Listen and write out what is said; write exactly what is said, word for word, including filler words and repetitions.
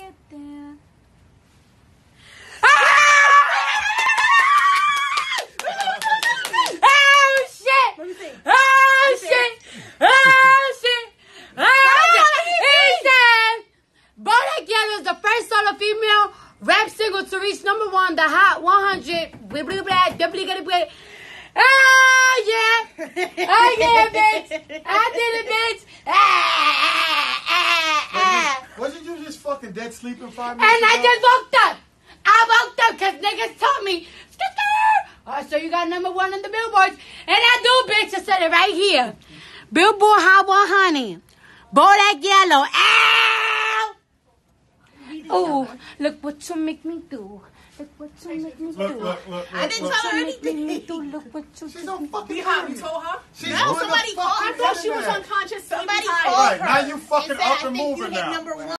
get there. Oh shit! Let me see. Oh shit! Oh shit! Oh, he said, Bodak Yellow is the first solo female rap single to reach number one, the Hot one hundred. Blah, blah, blah, blah, blah, blah. Oh yeah! Oh yeah, bitch! I did it, bitch! Ah, ah, ah, ah. Wasn't you just fucking dead sleeping five And minutes I ago? just woke up. I woke up because niggas told me. Oh, so you got number one on the billboards. And I do, bitch. I said it right here. Billboard Hot one hundred. Bodak Yellow. Ow! Oh, look what you make me do. Look what you make me do. Look, look, look, look. I didn't look. tell her Look what you make me anything. do. Look what you She's do. on fucking Behind, you period. told her? She's No, on the somebody fucking called. I thought she was internet. unconscious. Somebody sleeping. called Right, her now you fucking and said, up I and think moving you hit now. number one.